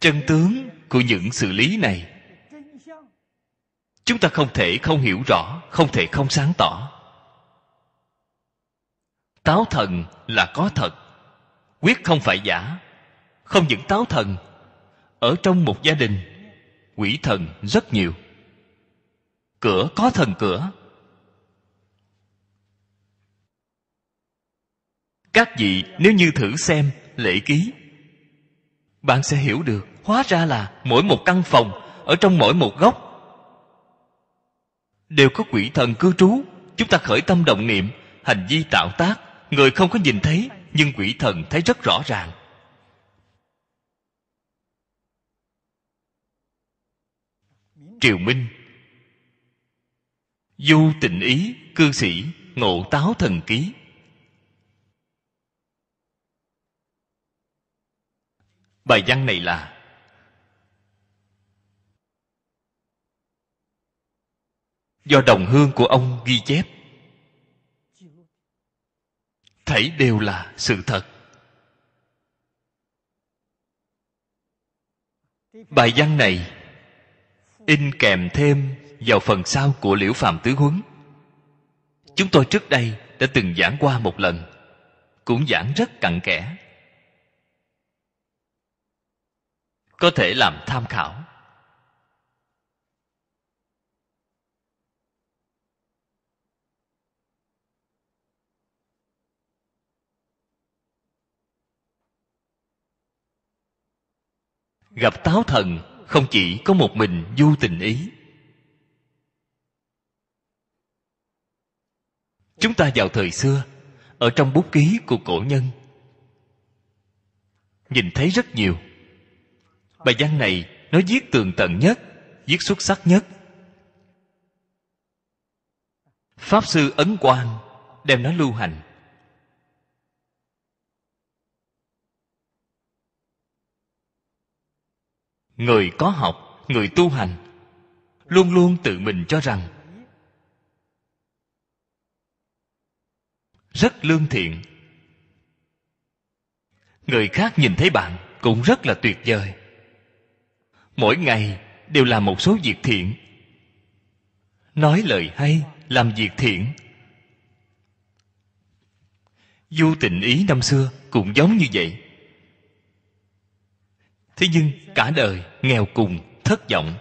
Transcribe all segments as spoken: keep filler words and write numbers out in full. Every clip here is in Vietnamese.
chân tướng của những sự lý này chúng ta không thể không hiểu rõ, không thể không sáng tỏ. Táo thần là có thật, quyết không phải giả. Không những táo thần, ở trong một gia đình quỷ thần rất nhiều. Cửa có thần cửa. Các vị nếu như thử xem lễ ký, bạn sẽ hiểu được, hóa ra là mỗi một căn phòng, ở trong mỗi một góc đều có quỷ thần cư trú. Chúng ta khởi tâm động niệm, hành vi tạo tác, người không có nhìn thấy, nhưng quỷ thần thấy rất rõ ràng. Triều Minh, Du Tịnh Ý cư sĩ ngộ táo thần ký. Bài văn này là do đồng hương của ông ghi chép, thảy đều là sự thật. Bài văn này in kèm thêm vào phần sau của Liễu Phàm Tứ Huấn. Chúng tôi trước đây đã từng giảng qua một lần, cũng giảng rất cặn kẽ, có thể làm tham khảo. Gặp táo thần không chỉ có một mình Du Tịnh Ý. Chúng ta vào thời xưa, ở trong bút ký của cổ nhân, nhìn thấy rất nhiều. Bài văn này nó viết tường tận nhất, viết xuất sắc nhất. Pháp sư Ấn Quang đem nó lưu hành. Người có học, người tu hành luôn luôn tự mình cho rằng rất lương thiện. Người khác nhìn thấy bạn cũng rất là tuyệt vời. Mỗi ngày đều làm một số việc thiện, nói lời hay, làm việc thiện. Du Tịnh Ý năm xưa cũng giống như vậy. Thế nhưng cả đời nghèo cùng, thất vọng.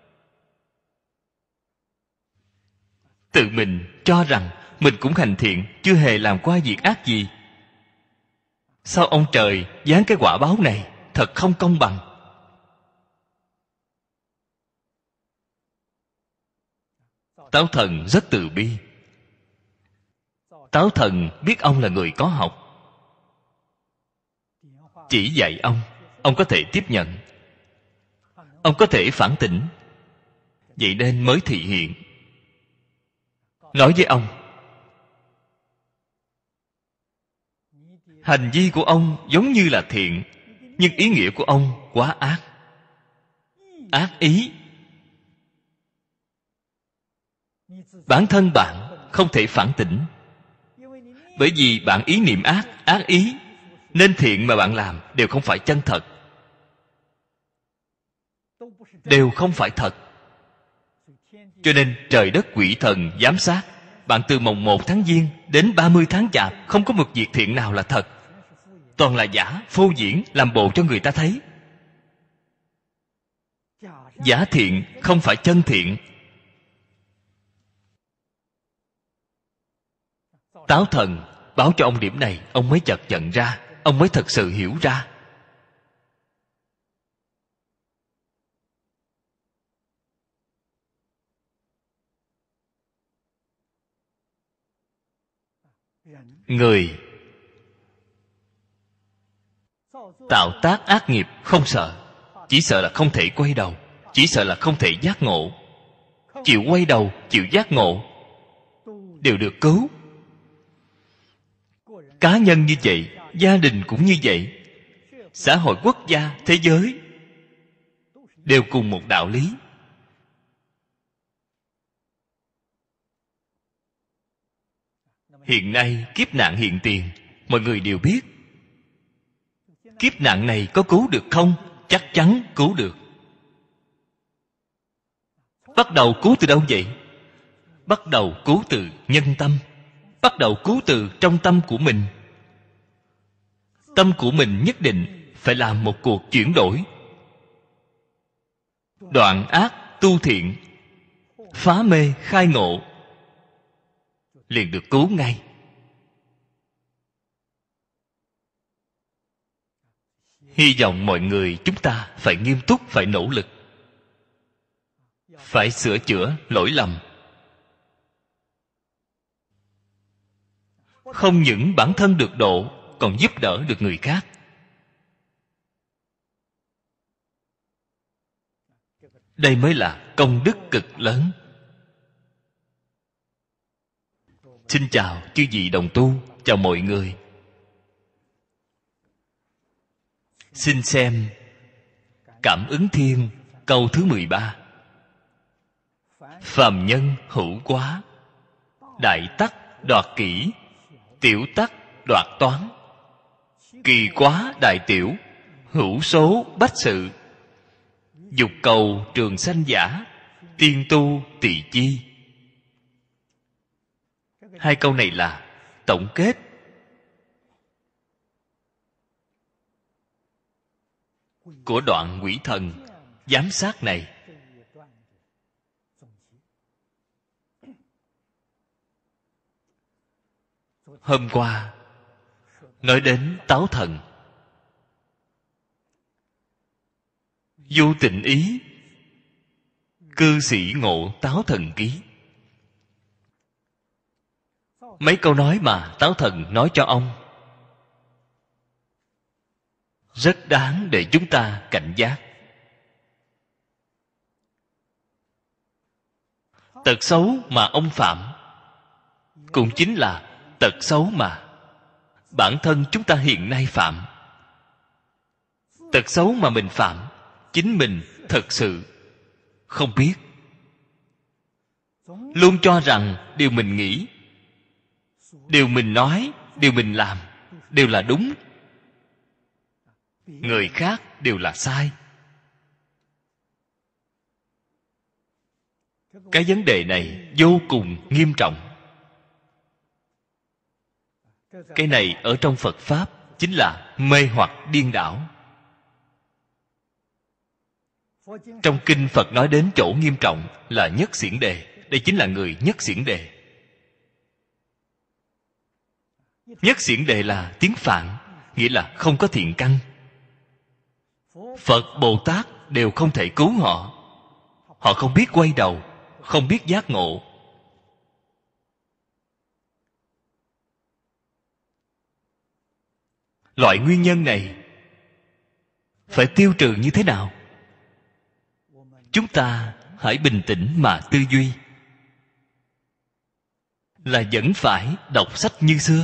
Tự mình cho rằng mình cũng hành thiện, chưa hề làm qua việc ác gì. Sao ông trời giáng cái quả báo này, thật không công bằng. Táo thần rất từ bi. Táo thần biết ông là người có học, chỉ dạy ông, ông có thể tiếp nhận, ông có thể phản tỉnh, vậy nên mới thị hiện. Nói với ông, hành vi của ông giống như là thiện, nhưng ý nghĩa của ông quá ác. Ác ý. Bản thân bạn không thể phản tỉnh, bởi vì bạn ý niệm ác, ác ý, nên thiện mà bạn làm đều không phải chân thật, đều không phải thật. Cho nên trời đất quỷ thần giám sát bạn từ mồng một tháng Giêng đến ba mươi tháng Chạp, không có một việc thiện nào là thật, toàn là giả, phô diễn, làm bộ cho người ta thấy. Giả thiện không phải chân thiện. Táo thần báo cho ông điểm này, ông mới chợt nhận ra, ông mới thật sự hiểu ra. Người tạo tác ác nghiệp không sợ, chỉ sợ là không thể quay đầu, chỉ sợ là không thể giác ngộ. Chịu quay đầu, chịu giác ngộ đều được cứu. Cá nhân như vậy, gia đình cũng như vậy, xã hội, quốc gia, thế giới đều cùng một đạo lý. Hiện nay kiếp nạn hiện tiền, mọi người đều biết. Kiếp nạn này có cứu được không? chắc chắn cứu được. Bắt đầu cứu từ đâu vậy? Bắt đầu cứu từ nhân tâm. Bắt đầu cứu từ trong tâm của mình. Tâm của mình nhất định phải làm một cuộc chuyển đổi. Đoạn ác tu thiện, phá mê khai ngộ, liền được cứu ngay. Hy vọng mọi người chúng ta phải nghiêm túc, phải nỗ lực, phải sửa chữa lỗi lầm. Không những bản thân được độ, còn giúp đỡ được người khác. Đây mới là công đức cực lớn. Xin chào chư vị đồng tu, chào mọi người. Xin xem Cảm ứng Thiên câu thứ mười ba. Phàm nhân hữu quá, đại tắc đoạt kỹ, tiểu tắc đoạt toán. Kỳ quá đại tiểu, hữu số bách sự. Dục cầu trường sanh giả, tiên tu tỳ chi. Hai câu này là tổng kết của đoạn quỷ thần giám sát này. Hôm qua nói đến táo thần. Vô tình ý, cư sĩ ngộ táo thần ký. Mấy câu nói mà táo thần nói cho ông rất đáng để chúng ta cảnh giác. Tật xấu mà ông phạm cũng chính là tật xấu mà bản thân chúng ta hiện nay phạm. Tật xấu mà mình phạm, chính mình thật sự không biết. Luôn cho rằng điều mình nghĩ, điều mình nói, điều mình làm đều là đúng, người khác đều là sai. Cái vấn đề này vô cùng nghiêm trọng. Cái này ở trong Phật Pháp chính là mê hoặc điên đảo. Trong kinh Phật nói đến chỗ nghiêm trọng là nhất xiển đề. Đây chính là người nhất xiển đề. Nhất xiển đề là tiếng Phạn, nghĩa là không có thiện căn. Phật Bồ Tát đều không thể cứu họ. Họ không biết quay đầu, không biết giác ngộ. Loại nguyên nhân này phải tiêu trừ như thế nào? Chúng ta hãy bình tĩnh mà tư duy. Là vẫn phải đọc sách như xưa.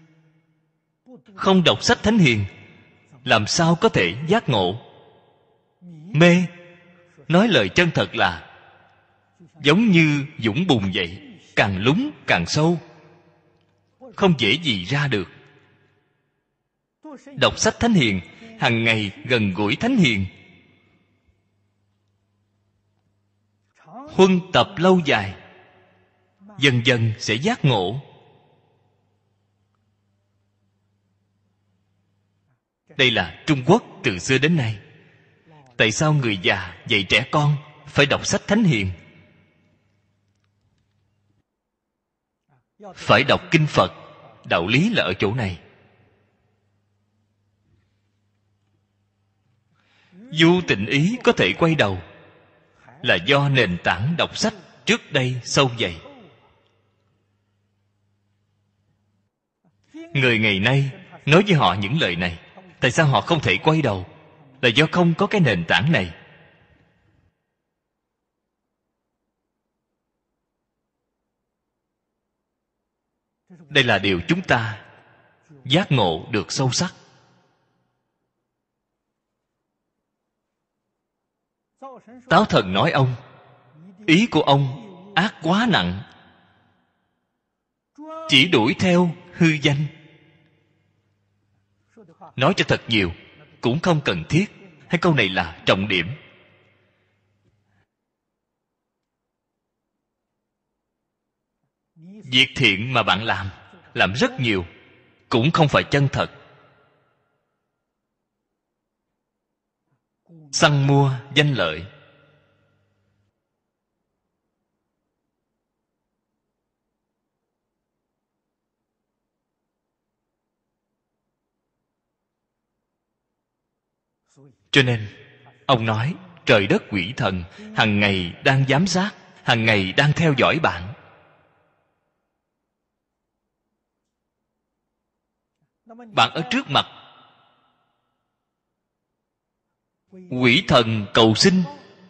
Không đọc sách Thánh Hiền, làm sao có thể giác ngộ? Mê, nói lời chân thật là giống như vũng bùn vậy, càng lún càng sâu, không dễ gì ra được. Đọc sách Thánh Hiền, hàng ngày gần gũi Thánh Hiền, huân tập lâu dài, dần dần sẽ giác ngộ. Đây là Trung Quốc từ xưa đến nay. Tại sao người già dạy trẻ con phải đọc sách Thánh Hiền, phải đọc kinh Phật? Đạo lý là ở chỗ này. Du tịnh ý có thể quay đầu là do nền tảng đọc sách trước đây sâu dày. Người ngày nay nói với họ những lời này, tại sao họ không thể quay đầu? Là do không có cái nền tảng này. Đây là điều chúng ta giác ngộ được sâu sắc. Táo thần nói ông, ý của ông ác quá nặng, chỉ đuổi theo hư danh. Nói cho thật nhiều cũng không cần thiết. Hay câu này là trọng điểm? Việc thiện mà bạn làm, làm rất nhiều, cũng không phải chân thật. Săn mua danh lợi. Cho nên ông nói trời đất quỷ thần hằng ngày đang giám sát, hằng ngày đang theo dõi bạn. Bạn ở trước mặt, quỷ thần cầu xin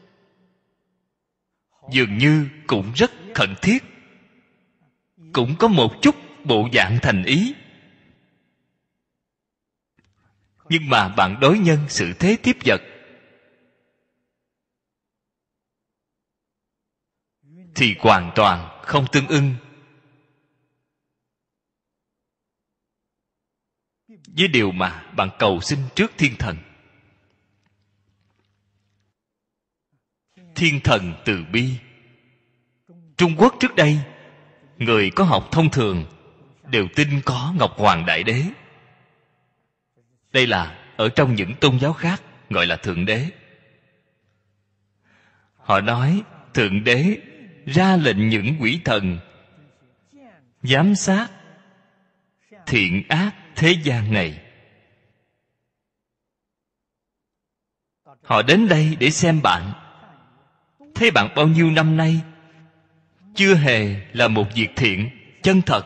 dường như cũng rất khẩn thiết, cũng có một chút bộ dạng thành ý. Nhưng mà bạn đối nhân xử thế tiếp vật thì hoàn toàn không tương ưng với điều mà bạn cầu xin trước thiên thần. Thiên thần từ bi. Trung Quốc trước đây, người có học thông thường đều tin có Ngọc Hoàng Đại Đế. Đây là ở trong những tôn giáo khác gọi là Thượng Đế. Họ nói Thượng Đế ra lệnh những quỷ thần giám sát thiện ác thế gian này. Họ đến đây để xem bạn. Thấy bạn bao nhiêu năm nay chưa hề là một việc thiện chân thật.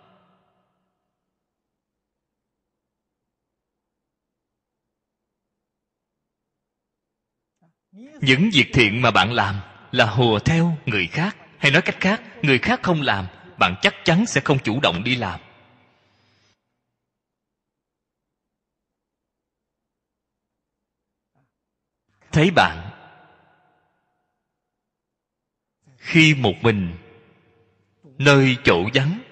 Những việc thiện mà bạn làm là hùa theo người khác. Hay nói cách khác, người khác không làm, bạn chắc chắn sẽ không chủ động đi làm. Thấy bạn khi một mình nơi chỗ vắng,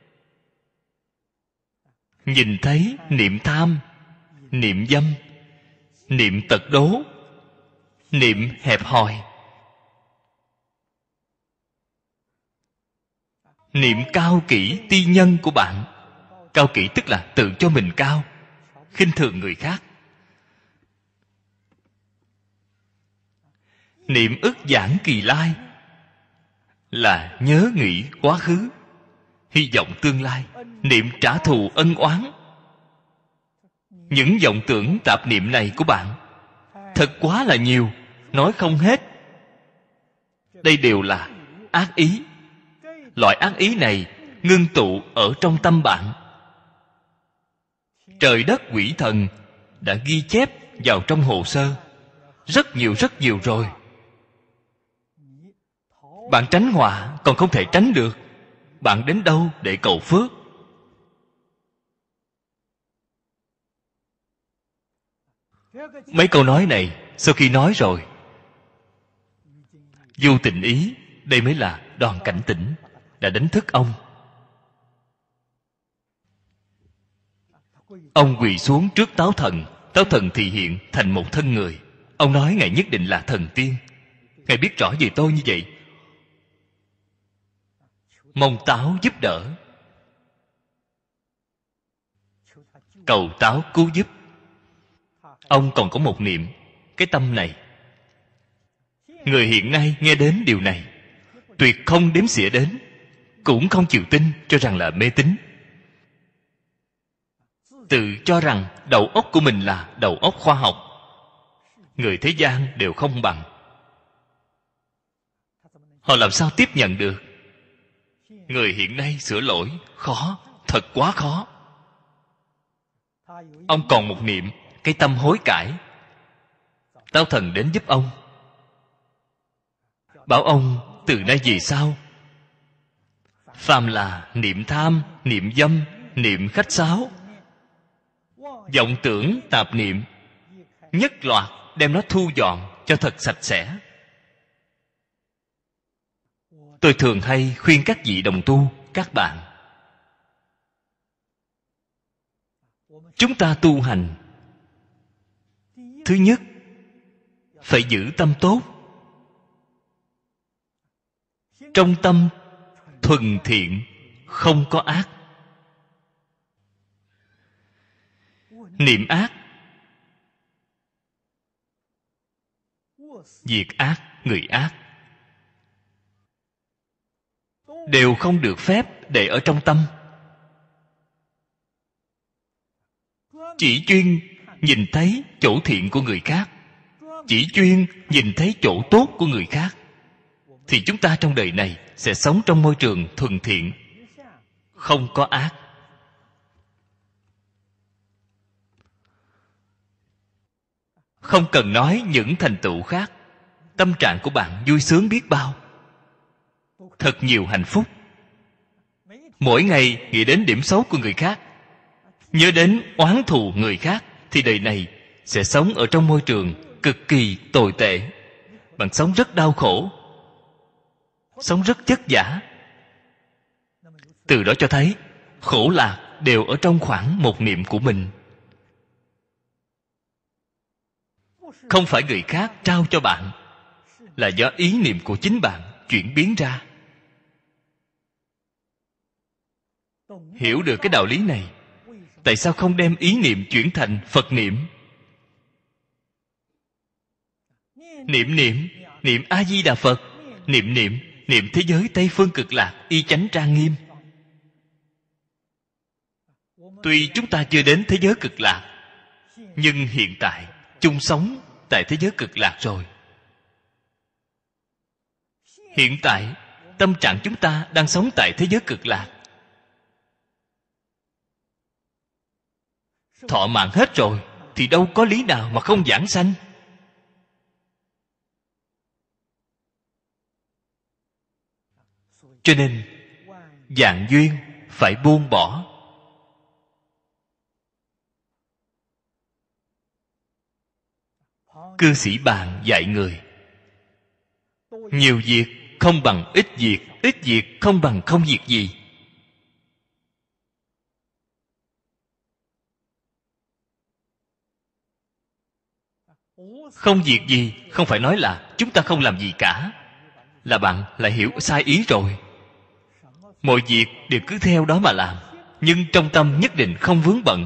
nhìn thấy niệm tham, niệm dâm, niệm tật đố, niệm hẹp hòi, niệm cao kỹ ti nhân của bạn. Cao kỹ tức là tự cho mình cao, khinh thường người khác. Niệm ức giảng kỳ lai là nhớ nghĩ quá khứ, hy vọng tương lai. Niệm trả thù ân oán. Những vọng tưởng tạp niệm này của bạn thật quá là nhiều, nói không hết. Đây đều là ác ý. Loại ác ý này ngưng tụ ở trong tâm bạn. Trời đất quỷ thần đã ghi chép vào trong hồ sơ rất nhiều rất nhiều rồi. Bạn tránh họa còn không thể tránh được. Bạn đến đâu để cầu phước? Mấy câu nói này sau khi nói rồi, vô tình ý, đây mới là đòn cảnh tỉnh, đã đánh thức ông. Ông quỳ xuống trước Táo Thần. Táo Thần thì hiện thành một thân người. Ông nói Ngài nhất định là thần tiên. Ngài biết rõ về tôi như vậy, mong Táo giúp đỡ, cầu Táo cứu giúp. Ông còn có một niệm, cái tâm này. Người hiện nay nghe đến điều này tuyệt không đếm xỉa đến, cũng không chịu tin, cho rằng là mê tín. Tự cho rằng đầu óc của mình là đầu óc khoa học. Người thế gian đều không bằng. Họ làm sao tiếp nhận được? Người hiện nay sửa lỗi khó, thật quá khó. Ông còn một niệm, cái tâm hối cải. Táo Thần đến giúp ông, bảo ông từ nay về sau, phàm là niệm tham, niệm dâm, niệm khách sáo, vọng tưởng tạp niệm, nhất loạt đem nó thu dọn cho thật sạch sẽ. Tôi thường hay khuyên các vị đồng tu, các bạn, chúng ta tu hành, thứ nhất phải giữ tâm tốt. Trong tâm thuần thiện, không có ác. Niệm ác, việc ác, người ác đều không được phép để ở trong tâm. Chỉ chuyên nhìn thấy chỗ thiện của người khác, chỉ chuyên nhìn thấy chỗ tốt của người khác, thì chúng ta trong đời này sẽ sống trong môi trường thuần thiện, không có ác. Không cần nói những thành tựu khác, tâm trạng của bạn vui sướng biết bao, thật nhiều hạnh phúc. Mỗi ngày nghĩ đến điểm xấu của người khác, nhớ đến oán thù người khác, thì đời này sẽ sống ở trong môi trường cực kỳ tồi tệ. Bạn sống rất đau khổ, sống rất vất vả. Từ đó cho thấy khổ lạc đều ở trong khoảng một niệm của mình. Không phải người khác trao cho bạn, là do ý niệm của chính bạn chuyển biến ra. Hiểu được cái đạo lý này, tại sao không đem ý niệm chuyển thành Phật niệm? Niệm niệm, niệm A-di-đà Phật, niệm niệm, niệm thế giới Tây Phương Cực Lạc y chánh trang nghiêm. Tuy chúng ta chưa đến thế giới Cực Lạc, nhưng hiện tại chung sống tại thế giới Cực Lạc rồi. Hiện tại tâm trạng chúng ta đang sống tại thế giới Cực Lạc, thọ mạng hết rồi thì đâu có lý nào mà không vãng sanh. Cho nên vạn duyên phải buông bỏ. Cư sĩ bạn dạy người, nhiều việc không bằng ít việc, ít việc không bằng không việc gì. Không việc gì không phải nói là chúng ta không làm gì cả, là bạn lại hiểu sai ý rồi. Mọi việc đều cứ theo đó mà làm, nhưng trong tâm nhất định không vướng bận.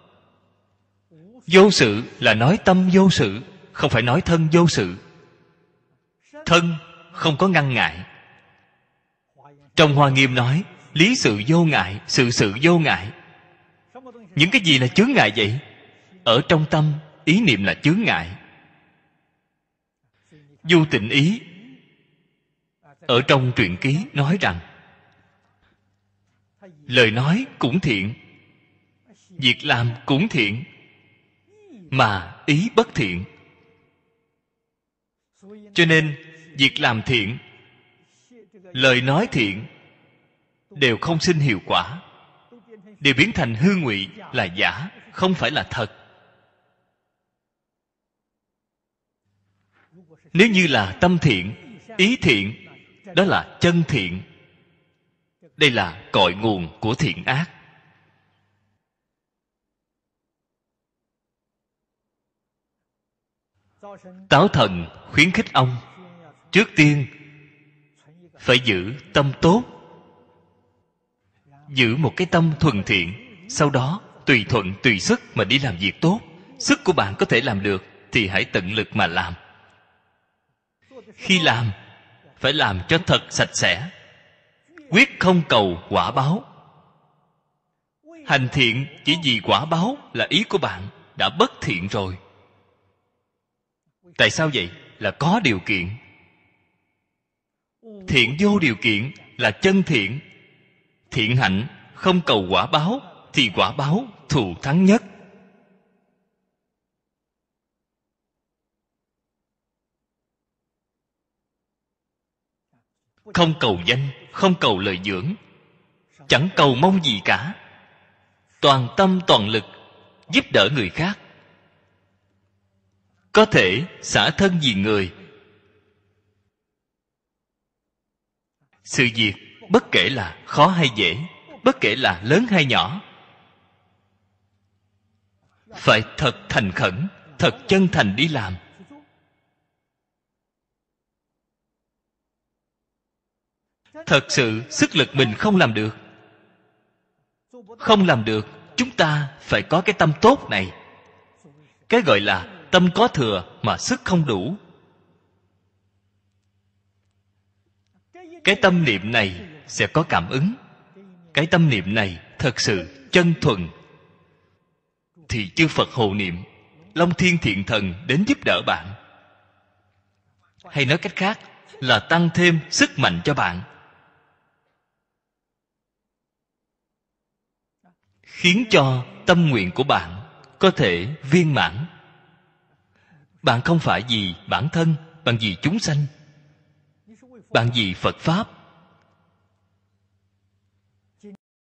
Vô sự là nói tâm vô sự, không phải nói thân vô sự. Thân không có ngăn ngại. Trong Hoa Nghiêm nói lý sự vô ngại, sự sự vô ngại. Những cái gì là chướng ngại vậy? Ở trong tâm ý niệm là chướng ngại. Du Tịnh Ý ở trong truyện ký nói rằng lời nói cũng thiện, việc làm cũng thiện, mà ý bất thiện. Cho nên việc làm thiện, lời nói thiện đều không sinh hiệu quả, đều biến thành hư ngụy, là giả, không phải là thật. Nếu như là tâm thiện, ý thiện, đó là chân thiện. Đây là cội nguồn của thiện ác. Táo Thần khuyến khích ông trước tiên phải giữ tâm tốt, giữ một cái tâm thuần thiện, sau đó tùy thuận tùy sức mà đi làm việc tốt. Sức của bạn có thể làm được thì hãy tận lực mà làm. Khi làm phải làm cho thật sạch sẽ, quyết không cầu quả báo. Hành thiện chỉ vì quả báo là ý của bạn đã bất thiện rồi. Tại sao vậy? Là có điều kiện. Thiện vô điều kiện là chân thiện. Thiện hạnh không cầu quả báo thì quả báo thù thắng nhất. Không cầu danh, không cầu lợi dưỡng, chẳng cầu mong gì cả, toàn tâm toàn lực giúp đỡ người khác, có thể xả thân vì người. Sự việc bất kể là khó hay dễ, bất kể là lớn hay nhỏ, phải thật thành khẩn, thật chân thành đi làm. thật sự sức lực mình không làm được. Không làm được, chúng ta phải có cái tâm tốt này. Cái gọi là tâm có thừa mà sức không đủ. Cái tâm niệm này sẽ có cảm ứng. Cái tâm niệm này thật sự chân thuần, thì chư Phật hộ niệm, Long Thiên Thiện Thần đến giúp đỡ bạn. Hay nói cách khác là tăng thêm sức mạnh cho bạn, khiến cho tâm nguyện của bạn có thể viên mãn. Bạn không phải vì bản thân, bạn vì chúng sanh, bạn vì Phật Pháp.